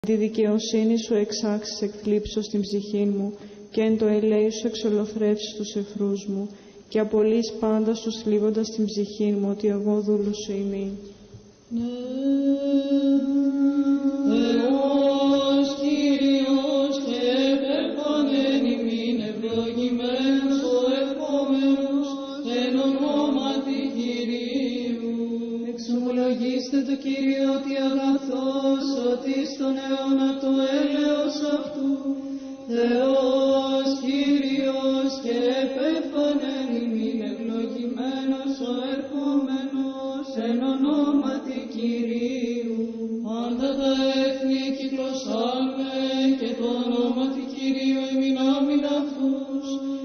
Τη δικαιοσύνη σου εξάξεις εκ θλίψεως την ψυχή μου και εν το ελέη σου εξολοθρεύσεις τους εχθρούς μου και απολύεις πάντα σου θλίβοντας την ψυχή μου ότι εγώ δούλου σου ημί. Θεός Κύριος και επερχομέν ημίν ευλογημένος ο ερχόμενος εν ονόματι Κυρίου. Εξομολογήστε το Κύριο ότι αγαθός, ότι στον αιώνα το έλεος αυτού. Θεός Κύριος και επερχομέν ημίν ευλογημένος ο ερχόμενος εν ονόματι Κυρίου. Πάντα τα έθνη κυκλωσάμε και το ονόματι Κυρίου ημινάμιν αυτούς.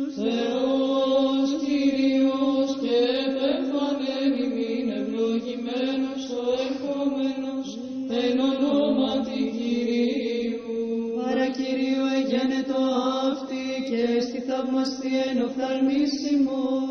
Θεός Κύριος και επερχομέν ημίν ευλογημένος ο ερχόμενος εν ονόματι Κυρίου. Παρά Κυρίου εγένετο αυτή και στη θαυμαστή εν οφθαλμής ημών.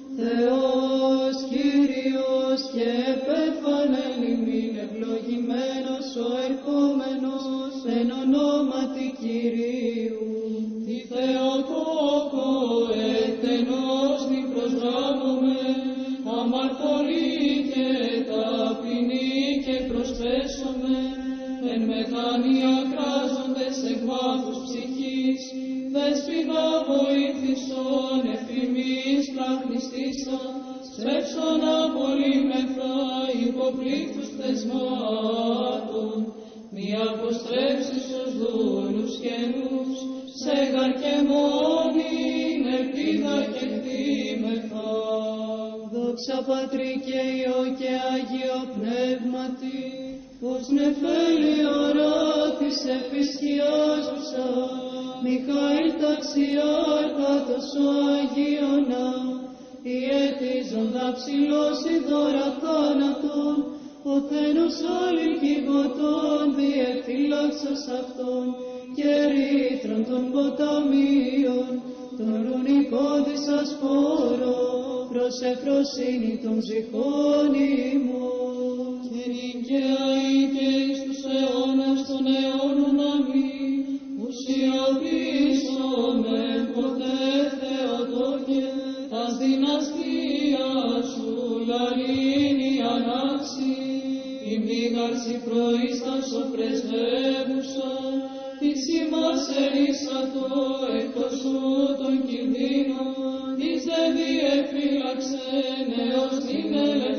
Θεός Κύριος και επερχομέν ημίν ευλογημένος ο ερχόμενος εν ονόματι Κυρίου. Τι Θεοτόκο εκτενώς νη προσγράμμομαι, αμαρτωλή και ταπεινή και προσπέσομαι, εν μεχανία κράζοντες εκ βάθους ψυχής, δέσποινα βοήθησον εφημής πλαχνιστήσαν, στρέψον απολύμεθα υποπλήθους θεσμάτων, μη αποστρέψεις ως δούλους καινούς, σέγαρ και μόνην ελπίδα και κτήμεθα. Δόξα Πατρί και Υιό και Άγιο Πνεύματι, ως νεφέλη οράτης επισκιάζουσα, Μιχαήλ ταξιάρχατος ο Αγίωνα, ιετίζοντα ψηλός η δώρα θάνατον, ο θένος αλικηγωτών διεφυλάξας αυτών, και ρήθρον των ποταμίων, τον ρουνικώδης ασπόρο, προς εφροσύνη των ψυχών ημών. Και νικαίοι και εις τους αιώνας των αιώνων αμήν, ουσιαπήσομαι ποτέ Θεοτόκε, τας δυναστείας σου λαλήνη ανάξη, η μήγαρση προείστας ο πρεσβεύουσα, της ημάς ελίσσατο εκτός σου των κινδύνων, της δε διεφύλαξεν έως την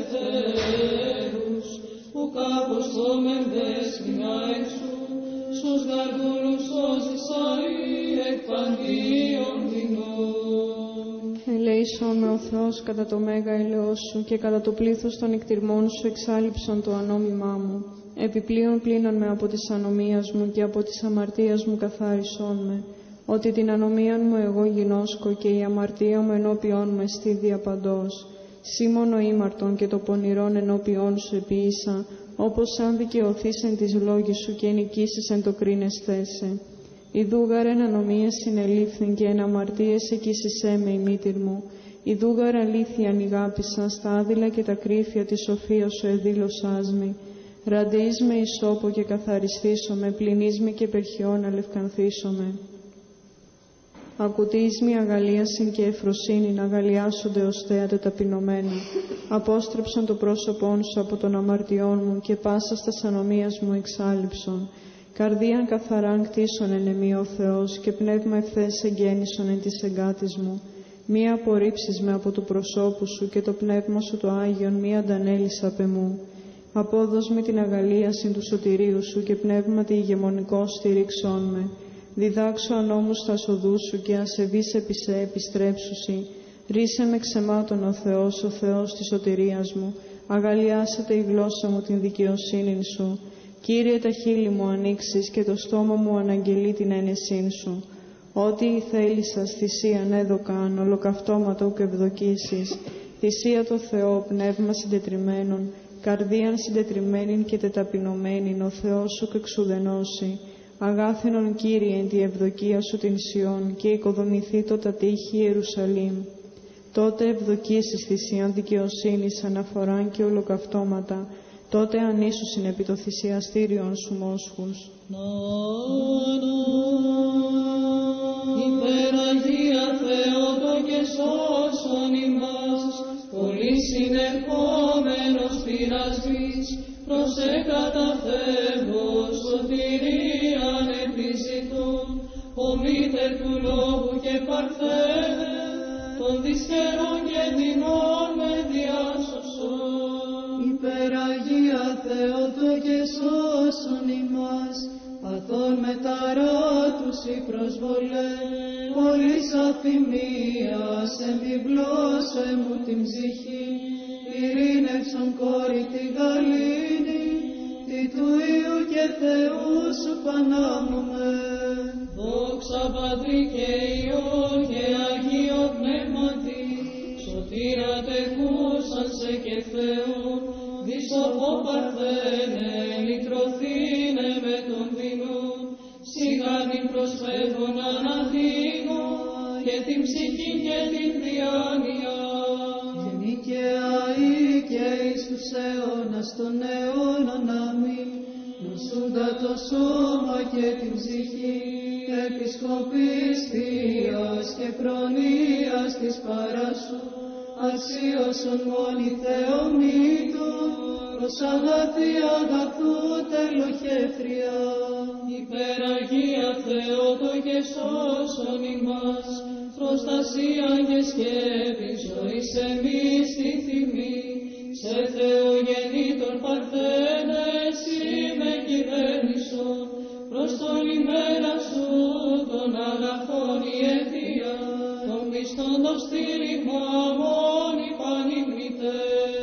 ελευθέρους, που κάπως το μενδέσμινα έξω, στους γαργούλους σώζεις αρή εκ παντίων δεινών. Ελέησον με ο Θεός κατά το μέγα ελαιός σου και κατά το πλήθος των εκτιρμών σου εξάλειψον το ανόμημά μου. Επιπλέον πλύνον με από της ανομίας μου και από της αμαρτίας μου καθάρισόν με, ότι την ανομίαν μου εγώ γινώσκω και η αμαρτία μου ενώπιόν μου εστί διαπαντός. Σήμωνο ήμαρτον και το πονηρόν ενώπιόν σου επίησα, όπως αν δικαιωθείς εν της λόγης σου και νικήσεις εν το κρίνεσθέσαι. Ιδούγαρ εν ανομίες συνελήφθην και εν αμαρτίες εκείσισέ με η μήτηρ μου. Ιδούγαρ αλήθεια νηγάπησα στα άδειλα και τα κρύφια της σοφίας σου εδήλωσάς με. Ραντεείς με ισόπο και καθαριστήσομαι, πλυνείς με και περχιόν αλευκανθήσομαι. Ακουτείς με αγαλίασιν και εφροσύνην αγαλιάσονται ως θέατε ταπεινωμένα. Απόστρεψον το πρόσωπόν σου από των αμαρτιών μου και πάσα στας ανομίας μου εξάλειψον. Καρδίαν καθαράν κτίσον εν εμεί ο Θεός και πνεύμα ευθές εγγέννησον εν της εγκάτης μου. Μη απορρίψεις με από του προσώπου σου και το πνεύμα σου το Άγιον μη αντανέλεις απ' εμού. Απόδος με την αγαλίαση του σωτηρίου σου και πνεύματι ηγεμονικό στηρίξον με. Διδάξω ανώμους τα οδούς σου και ασεβείς επί σε επιστρέψουσι. Ρίσε με ξεμάτων ο Θεός της σωτηρίας μου. Αγαλιάσατε η γλώσσα μου την δικαιοσύνη σου. Κύριε, τα χείλη μου ανοίξεις και το στόμα μου αναγγελεί την ένεσήν σου. Ό,τι η θέλησας θυσίαν έδωκαν, ολοκαυτώματα ουκ ευδοκίσεις. Θυσία το Θεό, πνεύμα συντετριμένων, καρδίαν συντετριμένην και τεταπεινωμένην, ο Θεός σου κεξουδενώσει. Αγάθινον Κύριε εν τη ευδοκία σου την Σιών και οικοδομηθεί το τα τείχη Ιερουσαλήμ. Τότε ευδοκίσεις θυσίαν δικαιοσύνης αναφοράν και ολοκαυτώματα, τότε ανήσουσιν επί το θυσιαστήριον σου μόσχους. Υπεραγία Θεότο και σώσον ημάς, πολύ συνερχόμενος πειρασμής, προς εκαταφεύγος σωτηρίαν επιζητούν, ομίτερ του λόγου και παρθένε, των δυσχερών και δεινών με διάσωσον. Υπεραγία Θεότο και σώσον ημάς, παθών μεταράτους η προσβολέ, χωρίς αφημίας εμπιβλώσε μου την ψυχή, ειρήνευσον κόρη τη γαλήνη, τι του Υιού και Θεού σου πανάμουμε. Δόξα Πατρί και Υιό και Αγίο Πνεύματι, σωτήρα τεκούσαν σε και Θεού, δισοφό παρθένε, λυτρωθήνε με τον δεινού, σιγάνιν προσφεύγον αναδίνω, και την ψυχή και την διάνοια. Γενικαία ή και εις τους αιώνας των αιώνων αμήν, νοσούντα το σώμα και την ψυχή, επισκοπής θείας και προνοίας της παράσου, αξίωσον μόνοι Θεομήτων, προς αγαθή αγαθού τελοχέφρια. Υπεραγία Θεότο και σώσον ημάς, προστασία και σκέπη ζωής εμείς στη θυμή, σε Θεογεννήτων παρθένε εσύ με κυβέρνησον, προς τον ημέρα σου των αγαθών η αιτία, των πιστών το στήριγμα μόνοι πανηγνητέ.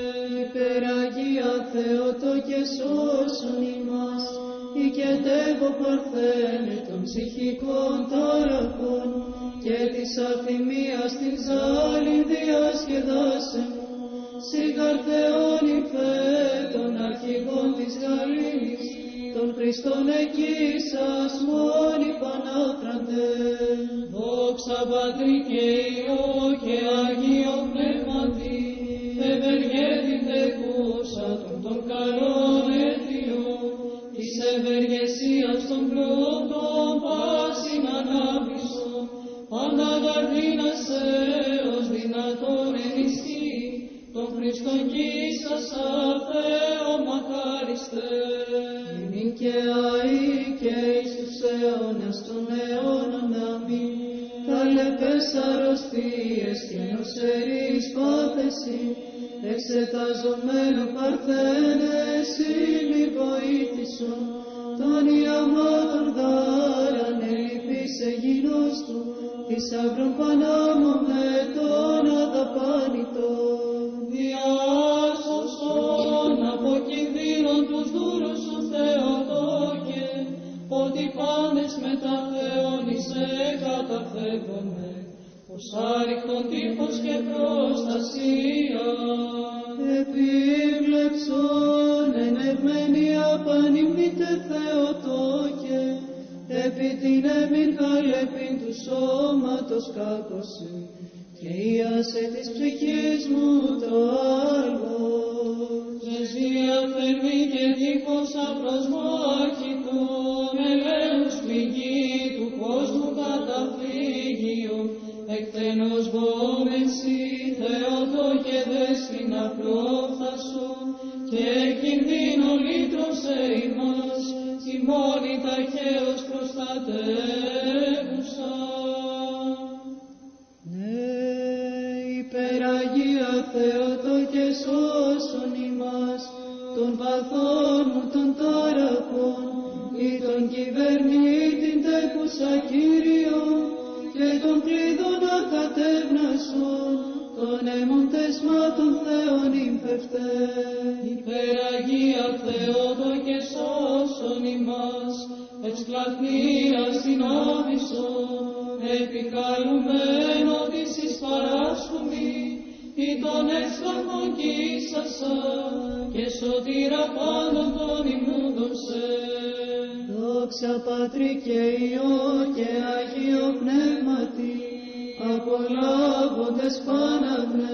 Υπεραγία Θεότο και σώσον ημάς, οικετεύω παρθένε των ψυχικών ταραχών, και της αφημίας την ζάλη διασκεδάσε μου, σιγάρ Θεόν υφέ των αρχηγών της γαλήνης, των Χριστών εκεί σας μόνοι πανάφραντε. Δόξα Πατρί και Υιό και Αγίο Πνεύματι, ευεργέτην τεκούσα των καλών αιτιών, της ευεργεσίας των πλούτων πάσιν ανάπτυσσον, πάντα γαρδίνασε ως δυνατόν ενισχύ, τον Χριστόν κύσασα Θεό μακάριστε. Γενικαία ή και εις τους αιώνας των αιώνων αμήν, καλεπές αρρωστίες και νοσερείς πάθεση, εξεταζομένο παρθένε εσύ μη βοήθησον, τον ιαμάτων δάραν ελλειπής εγινός του, θησαύρων πανάμων με τον αδαπάνητον. Διάσωσον από κινδύνων τους δούρους σου Θεοτόκε, ότι πάντες μετά Θεόνισε καταφεύγονται, ως άρρηκτον τείχος και προστασία. Επίβλεψον ενευμένη απανημνήτε Θεοτόκε, επί την εμήν χαλεπήν του σώματος κάκωσε, και ίασε της ψυχής μου το άλγος. Ζεσία θερμή και δίχως απροσμάχητον, ελέους πληγή του κόσμου καταφύγιο, εκτενώς βόμεση Θεότο και δέσποινα πρόφθασον, και κινδύνο λύτρωσε ημάς, ημώνη ταχαίως προστατεύουσα. Υπεραγία Θεότο και σώσον ημάς, των παθών μου των ταραχών, ή των κυβερνήτην τέκουσα Κύριον, και των κλειδών ακατεύνασον, των αίμων τεσμάτων Θεών υμφευτέ. Υπεραγία Θεότο και σώσον ημάς, ευσκλαθνίας δυνάμισον, επικαλουμένο της εις παράσχουμη, ή των εύστοχων κύσασα, και σωτήρα πάντων των ημούντων σε. Δόξα Πατρί και Υιό και Αγίο Πνεύματι, απολάβοντες πάναυνε,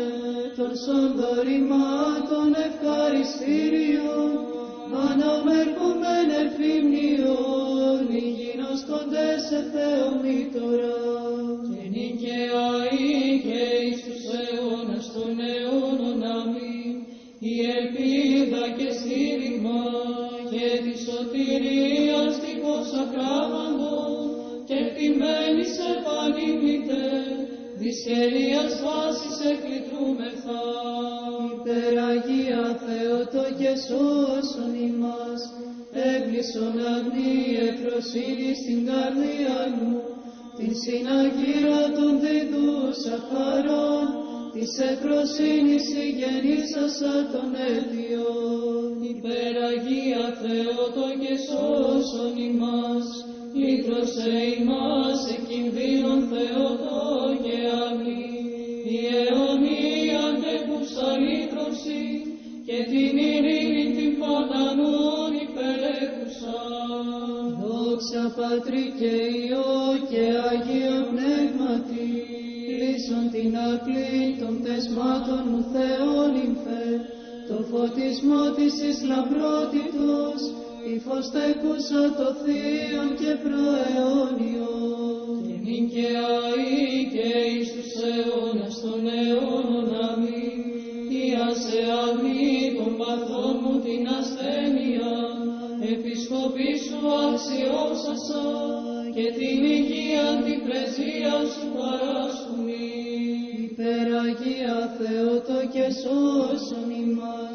των σονδορημάτων ευχαριστήριων, αναμερκομέν εφημνιών, υγιεινώσκοντες σε Θεομήτωρα. Και νικαιαί και εις τους αιώνας των αιώνων αμήν, η ελπίδα και στήριγμα και τη σωτηρίας τυχώς ακράμαντον, και κτημένης επανείμητε, δυσχερίας βάσης εκλητρούμεθα. Υπεραγία Θεότο και σώσον ημάς, έγκλεισον αγνή ευφροσύνη στην καρδία μου, την συναγύρα των διδούσα χαρών, της ευφροσύνης συγγενήσασα των αιτιών. Υπεραγία Θεότο και σώσον ημάς, λύτρωσε ημάς εκ κινδύνων Θεότο και αγνή, η αιωνία αντέχουσα λύτρωση και την ειρήνη την φαντανών υπερέχουσα. Δόξα Πατρί και Υιό και Αγίο Πνεύματι, κλείσον την αυλή των πτεσμάτων μου Θεόν υμφέ, το φωτισμό της εις λαμπρότητος, η φωστέκουσα το Θείον και προαιώνιον. Και νικαιαί και εις τους αιώνας των αιώνων αμήν, θείασε αγνή των παθών μου την ασθένεια, επισκοπή σου αξιώσασα και την υγεία την πρεσία σου παράσχουμη. Υπεραγία Θεότο και σώσον ημάς,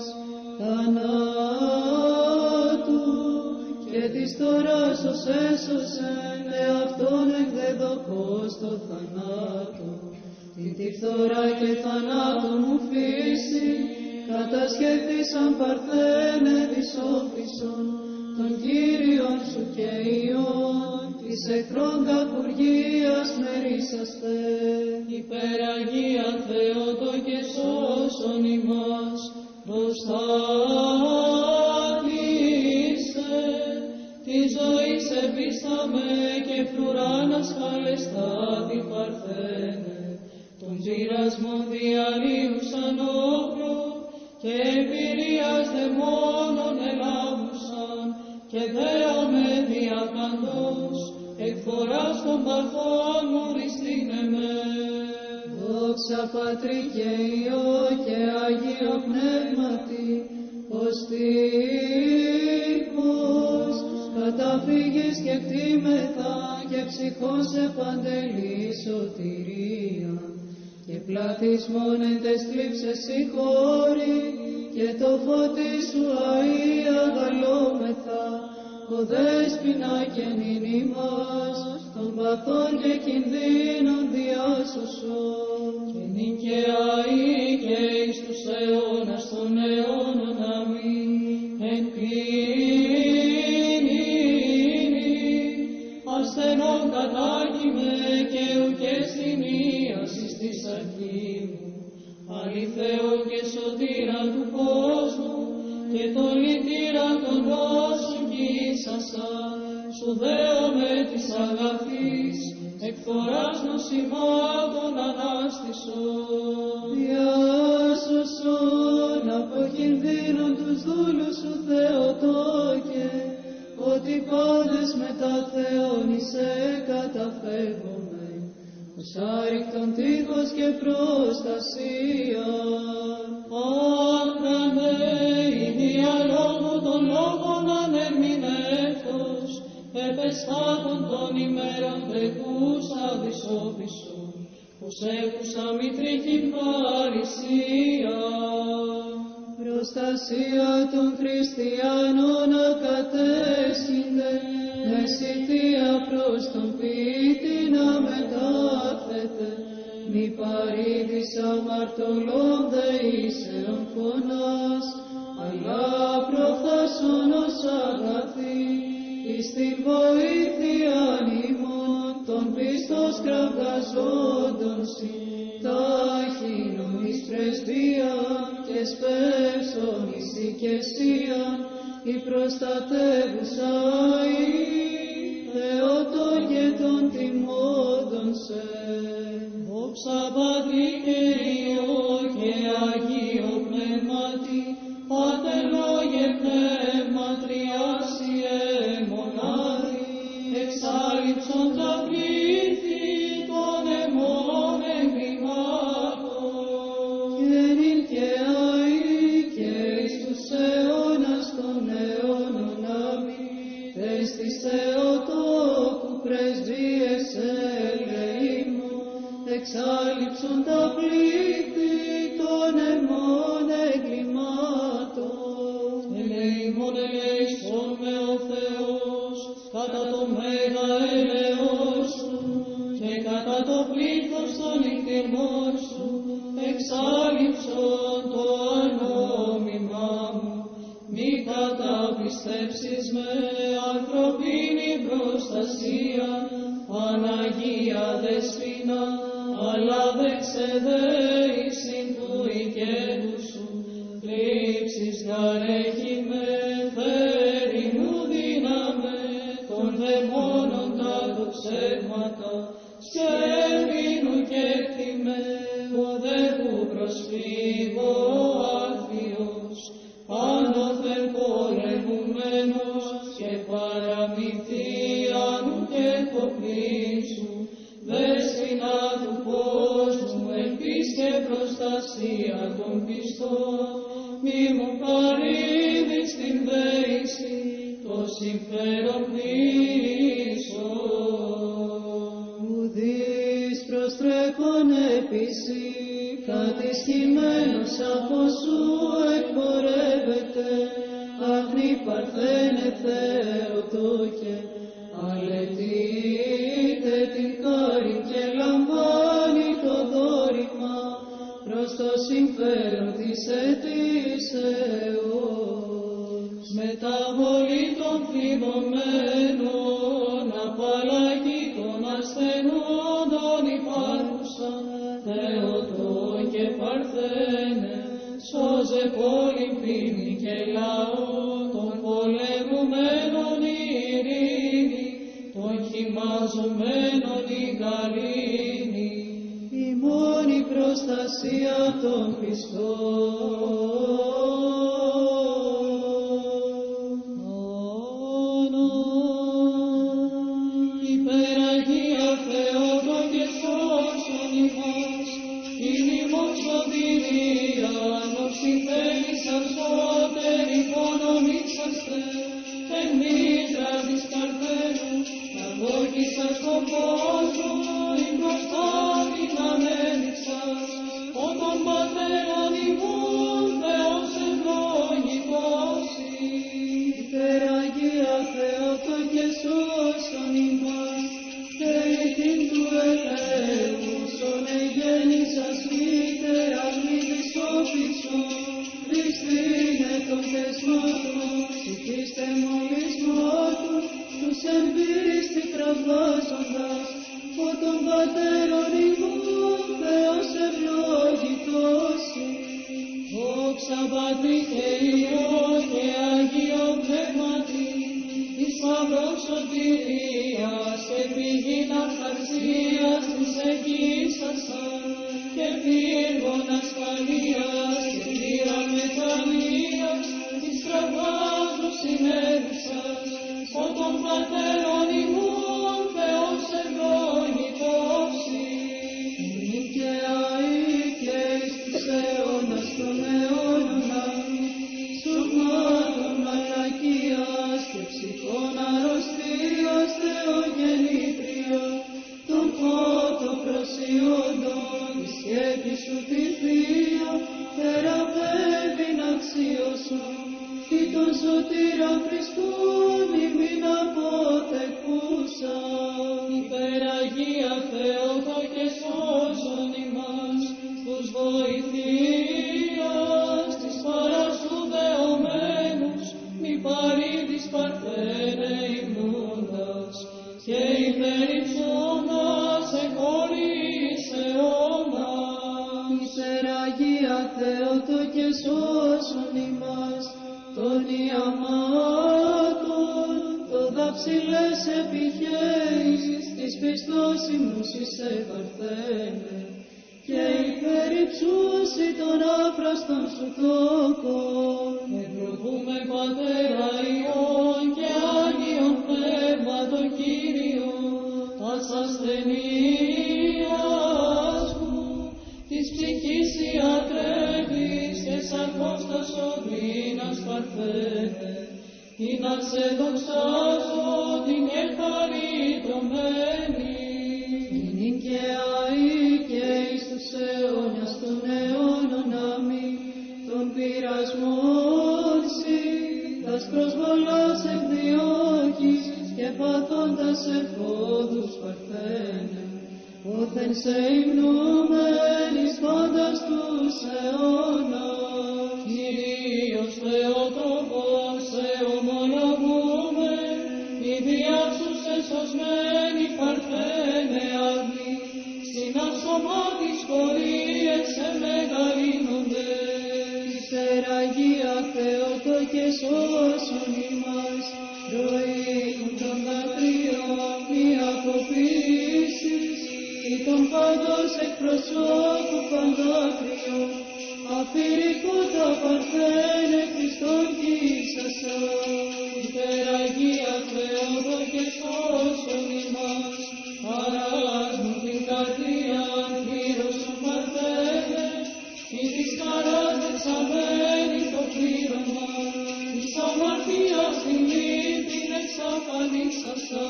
θανάτου και της τωράς ως έσωσεν εαυτόν εκδεδοκός το θανάτου. Την τη φθορά και θανάτου μου φύση, κατασχέθησαν παρθένε της όφησον, των Κύριων σου και Υιών, της εχθρών κακουργίας μερίσαστε. Υπεραγία Θεότο και σώσον ημάς, προστάτησε, τη ζωή σε πίσταμε και φρουράνας χαλεστάτη παρθένε, των πειρασμών διαλύουσαν όπλο και εμπειρίας δαιμόνων ελάβουσαν και δέομαι διακαντός, εκφοράς των παθών μου ριστήνε με. Δόξα Πατρί και Υιό και Αγίο Πνεύματι, ως τύπος καταφύγεις και κτήμεθα και ψυχών σε παντελή σωτηρία, και πλαθισμόν εν τες θλίψες συγχώρη, και το φώτι σου αΐ αγαλόμεθα, ο δέσποινα και νυν ημάς, των παθών και κινδύνων διάσωσον. Και νικαιαί και εις τους αιώνας των αιώνων αμήν, εν κλίνη, ασθενών κατάγιμε και ουκές θυμίας εις της αρχή μου, αληθέω και σωτήρα του κόσμου, και το λυτήρα των νόσων κύσασα, σου δέομαι της αγαθής, εκφοράς νοσημάτων ανάστησον. Διάσωσον από κινδύνων τους δούλους σου Θεοτόκε, ότι πάντες μετά Θεόν είσαι καταφεύγομαι, ως άρρηκτον τείχος και προστασία. Άχραμε η διαλόγου των λόγων ανερμηνεύτος, επεσχάτων των ημέρων τεκούσα δυσόπισον, πως έκουσα μητρική παρησία. Προστασία των χριστιανών ακατέσχυνται, με σιτία προς τον ποιητή να μετάθετε, μη παρήδης αμαρτωλών δεήσεων φωνάς, αλλά προφθάσον ως αγαθή, εις την βοήθεια ημών των πιστός κραυγαζόντων τάχινον εις πρεσβείαν και σπεύσον εις οικεσίαν, η προστατεύουσα η Θεότων και των τιμώντων σε. Δόξα Πατρί και Υιό και εξάλληψον τα πλήθη των αιμών εγκλημάτων. Και νυν και αεί και εις τους αιώνας των αιώνων αμήν. Τες της Θεοτόκου πρεσβείες ελεήμων, εξάλληψον τα πλήθη των αιμών εγκλημάτων. Ελεήμων ελέησον με ο Θεός, κατά το μέγα έλεος Σου και κατά το πλήθος των νυχτηρμών Σου, εξάλληψον το ανόμημά μου. Μη καταπιστέψεις με ανθρωπίνη προστασία, Παναγία Δεσποινα, αλλά δέξε δέησιν του οικέτου Σου. Λήψεις γαρέχει με, φέρει μου δύναμε, των δαιμόνων τα του ψεύματα, σκεύινου και κτημέ, ουδέκου προσφύγω άθιος, άνωθεν πολεμουμένος και παραμυθίαν και κοπλήσου, δέσποινα του κόσμου, ελπίς και προστασία των πιστών, μη μου παρήδεις την δέηση, το συμφέρον πίσω. Ουδείς προστρέφων επίση, κατησχημένος από Σου εκπορεύεται, άχνη παρθένε Θεοτόκε, αλετείτε την χάρη και λαμβάνει το δώρημα προς το συμφέρον της αιτήσεως. Μεταβολή των φιδωμένων, απαλλαγή των ασθενών των υπάρχουσα, Θεοτόκε Παρθένε, σώζε πόλη, πίνη και λαό, των πολεμουμένων η ειρήνη, των χυμαζωμένων η γαλήνη, η μόνη προστασία των πιστών. Υπεραγία Θεότοκε σώσον ημάς, την ημών σωτηρία, νοξιθέλησαν σώτεροι οικονομήσαστε, εν μήτρα της Παρθένου, να δόκισας τον κόσμο, η προστάτην ανέληξας, ο των πατέρων ημών Θεός ευλογητός. Υπεραγία Θεότοκε σώσον ημάς, θέλητην του ελέγχου, σον εγέννησας μήτερα μη δυσκόπησον, δυστήνε των θεσμάτων, ψυχίστε μολυσμάτων, τους εν πίστη κραυγάζοντας, ο των πατέρων ημών Θεός ευλογητός. Δόξα Πατρί και Υιό και Αγίο Πνεύματι, εις σταυρός σωτηρίας και πηγήν αυθαρσίας της εκείσασαν, και πύργων ασφαλείας και θύρα μετανοίας, της κραυγάζου συνέδρισας, ο των πατέρων ημών Θεός ευλογητός. Νυν και αεί και εις τους αιώνας των αιώνων αμήν, σωμάτων μαλακίας και ψυχών αρρωστίας Θεογεννήτρια, των φώτων προσιόντων, τη σκέπη Σου τη Θεία, θεραπεύειν αξίωσον, ή τον σωτήρα Χριστόν ημίν αποθεκούσα. Υπεραγία Θεότοκε σώσον ημάς, τους βοηθείας της παράσου δεωμένους, μη παρήδεις Παρθένε υμνούντας, και υπερυψώντας εχωρίς αιώνα. Υπεραγία Θεότοκε σώσον ημάς, των ιαμάτων, το δαψιλές επιχέεις, της πιστός υμνούσης σε Παρθένε, και υπερυψούσι των άφραστων Σου τόκων. Ευλογούμε Πατέρα Υιόν και Άγιον Πνεύματο Κύριε, ασθενείας μου, της ψυχής ιατρεύεις και σαρκός τα σωλήνας παρθένε, ή να σε δοξάζω την και χαριτωμένη. Είναι και αή και εις τους αιώνας των αιώνων αμήν, των πειρασμών σοι, τας προσβολάς εκδιώκεις και παθώντας εφόδους παρθένε. Όθεν σε υμνούμενης πάντας τους αιώνας. Κυρίως Θεοτρόπος, σε ομολογούμε, η διάψους εσωσμένη παρθένε αγνή, στην αυσωμά της χωρίες σε μεγαλύνονται. Υπεραγία Θεότο και σώσον ημάς, ροή των δακρύων μη αποποιήσεις, ή των πάντως εκπροσώπου παντάκριων, αφηρικού τα παρθένε Χριστόν κύσασα. Υπεραγία Θεότο και σώσον ημάς, παράσμου την καρδίαν πλήρωσον παρθένε, ή της χαράς δεξαμένη το πλήρωμα, της αμαρτίας την λύπην εξαφανίσασα.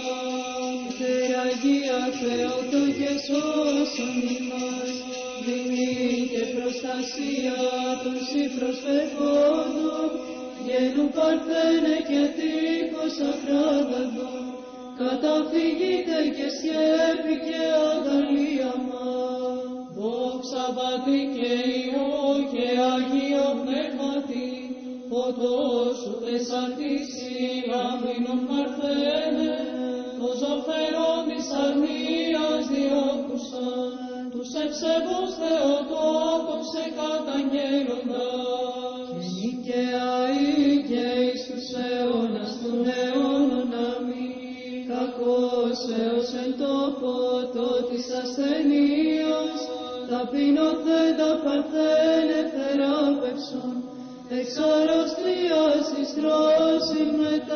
Υπεραγία Θεότο και σώσον ημάς, δεινή και προστασία των σοι προσφερόντων, γένου παρθένε και τείχος ακράδαντων, καταφυγείτε και σκέπη και αγαλία μας. Δόξα Πατρί και Υιό και Αγίο Πνεύματι, φωτός σου θεσαρτήσει λαμπρινον παρθένε, το ζωφερόν της αρνίας διώκουσαν, τους ευσεβούς Θεοτόκος σε καταγγέλλοντας. Γενή και αή και εις τους αιώνας των αιώνων αμήν, κακός έως εν τόπο το της ασθενείας, ταπεινωθέντα παρθένε θεράπευσον, εξ αρρωστίας εις τρώσιν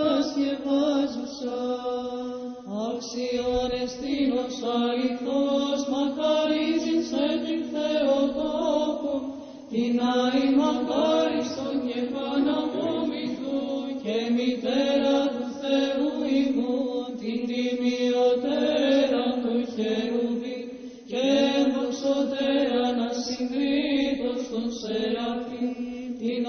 μετασκευάζουσαν. Άξιον εστίνος αληθώς μακαρίζειν σε την Θεοτόκον, την αη μακάριστον και παναπομηθού και μητέρα του Θεού ημών, την τιμιωτέρα του χερουβί και ενδοξωτέραν ασυγκρίτως των σεραφείμ, την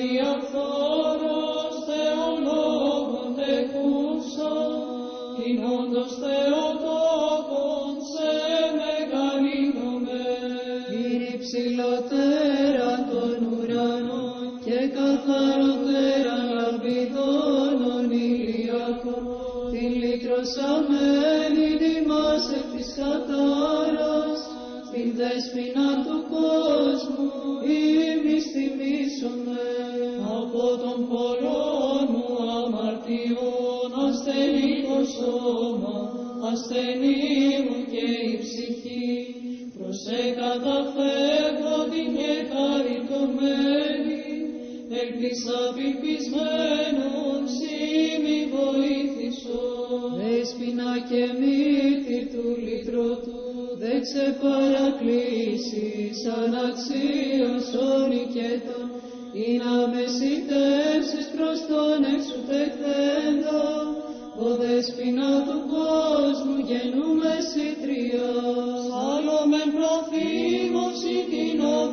αδιαφθόρος Θεολόγων τεκούσα, την όντως Θεοτόκον σε μεγαλύνομαι. Την υψηλότερα των ουρανών και καθαρότερα λαμπιδώνων ηλιακών, την λυτρωσαμένη ημάς εκ της κατάρας, την δέσποινα του κόσμου ημις τιμήσομαι. Από των πολλών μου αμαρτιών ασθενή το σώμα, ασθενή μου και η ψυχή, προς καταφεύγω την και χαριτωμένη, εκ της απελπισμένων σοι μη βοήθησον. Δέσποινα και μύτη του λυτρωτού, δε ξεπαρακλήσεις αναξίως των οικετών, ή να μεσητεύσεις προς τον εξουτεχθέντα, ο δέσποινα του κόσμου γεννούμε σιτριά. Σάλομεν προφήμωση την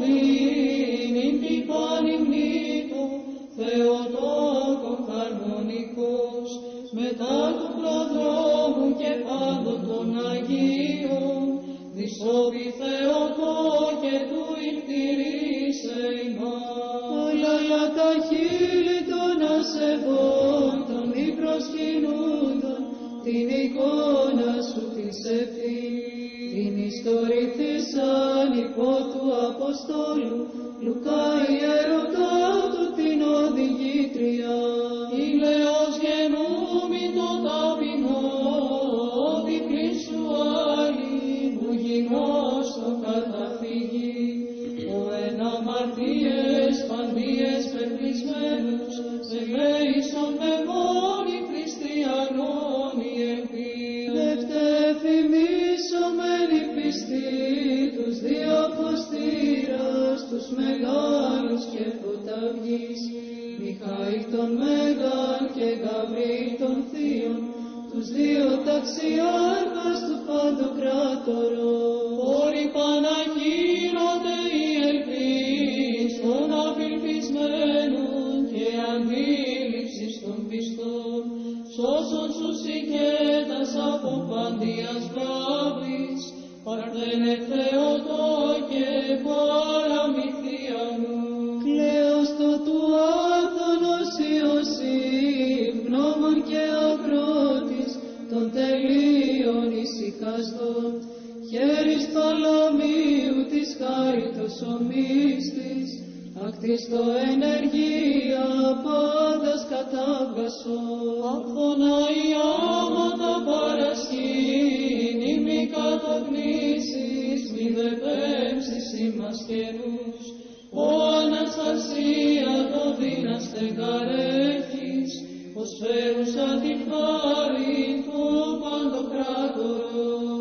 οδύνη την πανυμνήτω, Θεοτόκον χαρμονικός, μετά του προδρόμου και πάντων των Αγίων, δυσόπι Θεοτόκε του ηκτηρίσε ημάς. Όλα για τα χείλη των ασεβών, των μη προσκυνούντων, την εικόνα σου της ευθύνης, την ιστορηθήσαν υπό του Αποστόλου, Λουκά ιερωτά του την οδηγήτρια. Ηλαιός γενούμι το ταπεινό, διπλή σου άλλη, που γινός το καταφύγει, ο εν αμαρτίες παντίες πεπλισμένους, σε λέησον με μόνοι χριστιανών η ελπίδα. Δευτεφημί Χριστή τους δύο αποστήρας, τους μεγάλους και φωταυγείς, Μιχαήλ τον Μέγαν και Γαβρίλ των Θείων, τους δύο ταξιάρχας του Παντοκράτορο. Όροι Παναγίνονται οι ελπίς των απελπισμένων και αντίληψης των πιστών, σώσον σου σηκέτας από παντίας βλάβης, παρθένε Θεοτό και παραμυθία μου. Κλαίωστο του Άθωνος Ιωσήφ, γνώμων και αγρότης, των τελείων ησυχαστών, χέρις Παλαμίου της χάριτος ο μύστης, ακτιστό ενεργία πάντας κατάβγασον. Άφωνα η άματα παρασχήν, ημί κατογνήσεις, μη δε πέμψεις ημάς καινούς. Ο Αναστασία το δύναστε γαρέχεις, ως φέρουσα την χάρη του Παντοκράτορος.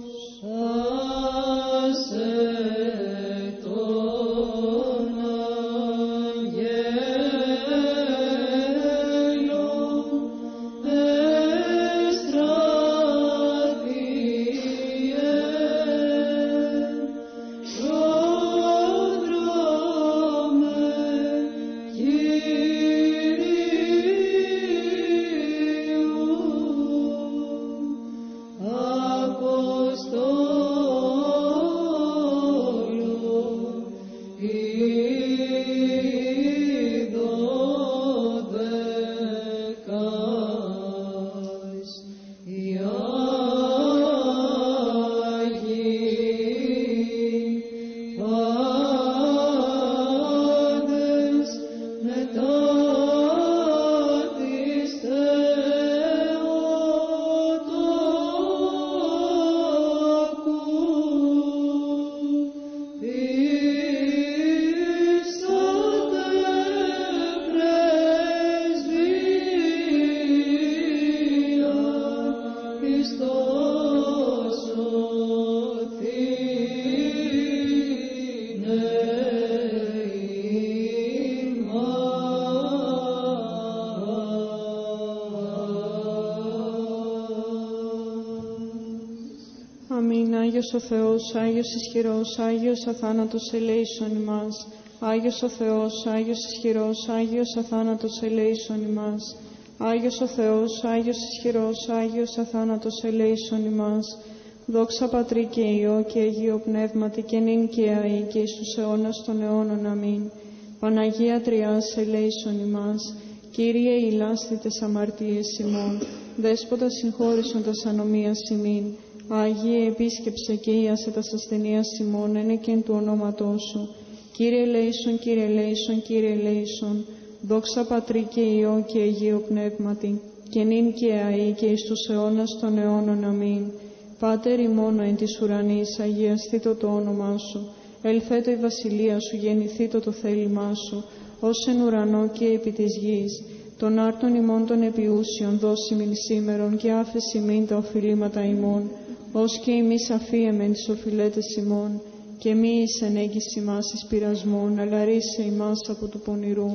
Άγιος ο Θεός, Άγιος ισχυρός, Άγιος αθάνατος ελέησον ημάς. Άγιος ο Θεός, Άγιος ισχυρός, Άγιος αθάνατος ελέησον ημάς. Άγιος ο Θεός, Άγιος ισχυρός, Άγιος αθάνατος ελέησον ημάς. Δόξα Πατρί και Υιό και Αγίο Πνεύματι και νυν και αεί και εις τους αιώνας των αιώνων. Αμήν. Παναγία Τριάς ελέησον ημάς. Κύριε ηλάσθη τες αμαρτίες ημών. Δέσποτα συγχώρησον τας ανομίας ημίν. Άγιε επίσκεψε και íασε τας ασθενείας ημών ένεκεν του ονόματός σου. Κύριε ελέησον, Κύριε ελέησον, Κύριε ελέησον. Δόξα Πατρί και Υιό και Αγίο Πνεύματι και νυν και αεί και εις τους αιώνας των αιώνων. Αμήν. Πάτερ ημών εν της ουρανής, αγιαστήτω το όνομά σου. Ελθέτω η βασιλεία σου, γεννηθήτω το θέλημά σου, ως εν ουρανό και επί της γης. Των άρτων ημών των επιούσιων δώσιμην σήμερον και άφεση μην τα οφειλήματα ημών, ως και εμείς αφίεμεν τις οφειλέτες ημών, και μη εις ενέγγιση μας εις πειρασμόν, αλλά ρίσε ημάς από του πονηρού.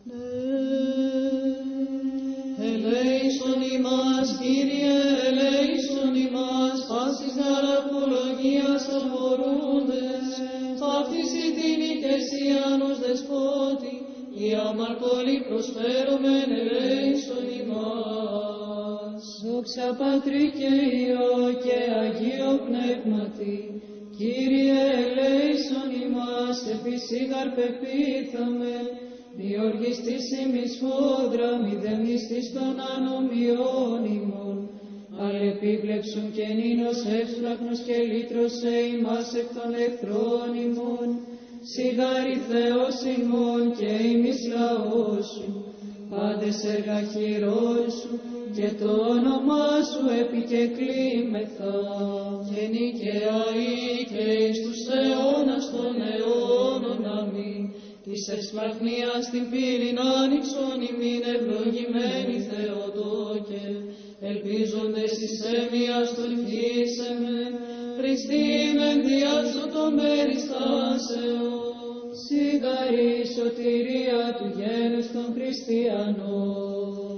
Ελέησον ημάς, Κύριε, ελέησον ημάς, πάσης δαραπολογίας απορούντες, ταύτιση την ηκεσίανος δεσπότη, η αμαρτωλή προσφέρομεν ελέησον ημάς. Δόξα Πατρί και Υιό και Αγίο Πνεύματι, Κύριε ελέησον ημάς, επισήγαρ πεπίθαμε, μη οργιστής ημις φόδρα, μη δεμνιστής των ανομιών ημών, αλλά επίβλεψον και νύνος εύσπλαχνος και λύτρωσε ημάς εκ των εχθρών ημών, σιγάρι Θεός ημών και ημις λαός σου, πάντες έργα χειρών σου, και το όνομά σου επικεκλήμεθα, και νικαιαεί και εις τους αιώνας των αιώνων. Αμήν. Της εξπλαχνίας την πύλην άνοιξον ημίν ευλογημένη Θεοτόκε, ελπίζοντες εις έμειας τον χύσεμεν, Χριστήν ενδιάσου το περιστάσεων, σιγαρή σωτηρία του γένους των χριστιανών.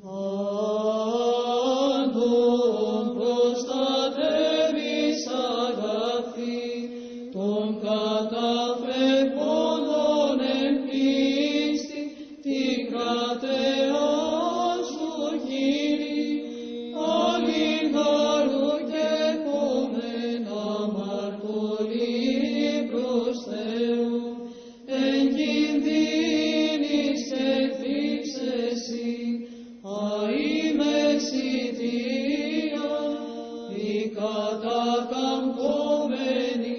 Αν τον προστατεύεις αγαθή, τον καταφευγόντων εν πίστη, την κρατεά σου Κύριε, αλληλγάρου και κομμένα μαρτωλή προς Θεού, εν κινδύνης εθίξεσι, αημεσιτία, οι κατακαμπόμενοι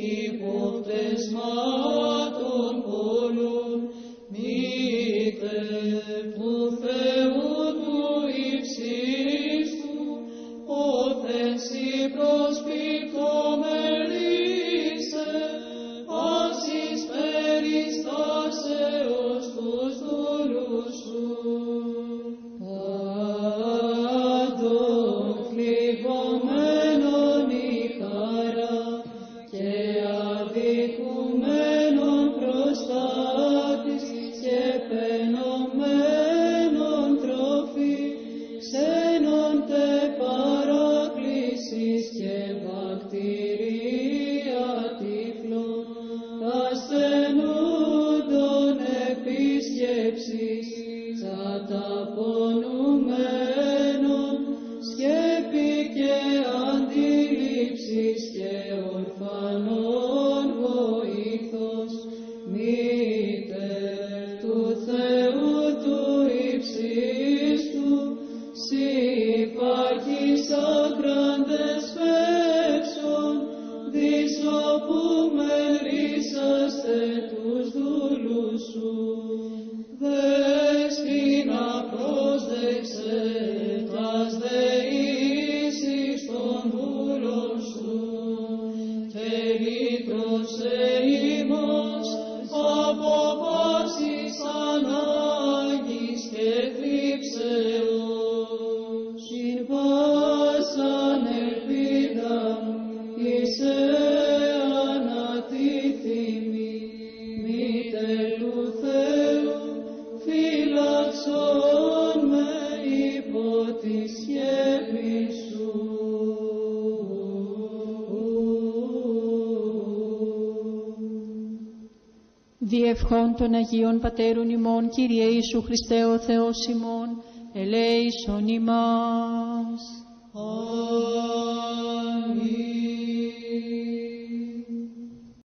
υποπτεσμάτων πολλών, νύχτε του Θεού του υψίστου, όθενσι προσπιτωμελήσε, άσεις περιστάσεως τους δούλους σου. Πάντων θλιβωμένων η χαρά και αδικουμένων προστάτης και πενωμένων τροφή, ξένων τε παράκλησης και βακτηρία τύφλων, ασθενούντων επίσκεψης, καταπονουμένων, σκέπη και αντίληψης και ορφανών βοήθος, μήτερ του Θεού του υψίστου, σοι υπάρχεις άκραντες φεύσον, δις όπου μερίσαστε τους δούλους σου. Δέσποινα πρόσδεξε τας δεήσεις των δούλων σου και λύτρωσε ημάς από πάσης ανάγκης και θλίψεως. Συν πάσαν ελπίδα μου είσαι ανατίθιμη, μήτερ του Θεού, φύλαξον με υπό τη σκέπη σου. Διευχών των Αγίων Πατέρων ημών, Κύριε Ιησού Χριστέ ο Θεός ημών, ελέησον ημάς.